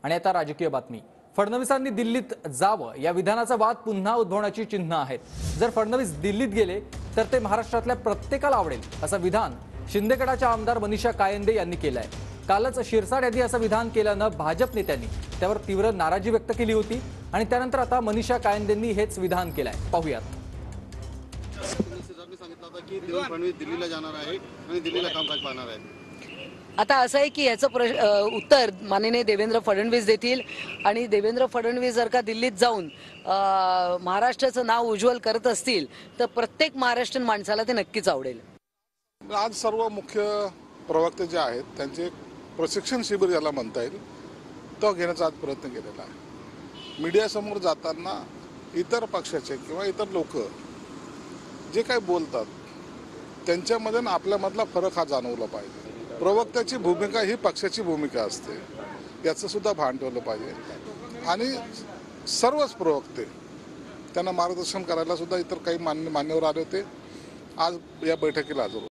आणि आता राजकीय बातमी। फडणवीसांनी दिल्लीत जावं या विधानाचा वाद पुन्हा उद्भवण्याची चिन्ह आहेत। जर फडणवीस दिल्लीत गेले तर ते महाराष्ट्रातल्या प्रत्येकाला आवडेल असं विधान शिंदे गटाच्या आमदार मनीषा कायंदे यांनी केलंय। कालच शिरसाट यांनी असं विधान केल्यानं भाजप नेत्यांनी त्यावर तीव्र नाराजी व्यक्त केली होती आणि त्यानंतर आता मनीषा कायंदेंनी हेच विधान केलंय। पाहूयात। फडणवीस दिल्लीला जाणार आहे आणि दिल्लीला कामकाज पाहणार आहे। आता असं आहे की याचं उत्तर माननीय देवेंद्र फडणवीस देतील आणि देवेंद्र फडणवीस जर का दिल्लीत जाऊन महाराष्ट्राचं नाव उज्ज्वल करत असतील तर प्रत्येक महाराष्ट्रीयन माणसाला ते नक्कीच आवडेल। आज सर्व मुख्य प्रवक्ते जे आहेत त्यांचे प्रशिक्षण शिबिर ज्याला म्हणता येईल तो घेण्याचा आज प्रयत्न केलेला आहे। मीडियासमोर जाताना इतर पक्षाचे किंवा इतर लोक जे काही बोलतात त्यांच्यामध्ये आपल्यामधला फरक हा जाणवला पाहिजे। प्रवक्त्याची भूमिका ही पक्षाची भूमिका असते, याचं सुद्धा भान ठेवलं पाहिजे आणि सर्वच प्रवक्ते त्यांना मार्गदर्शन करायला सुद्धा इतर काही मान्यवर आले होते, आज या बैठकीला हजर होते।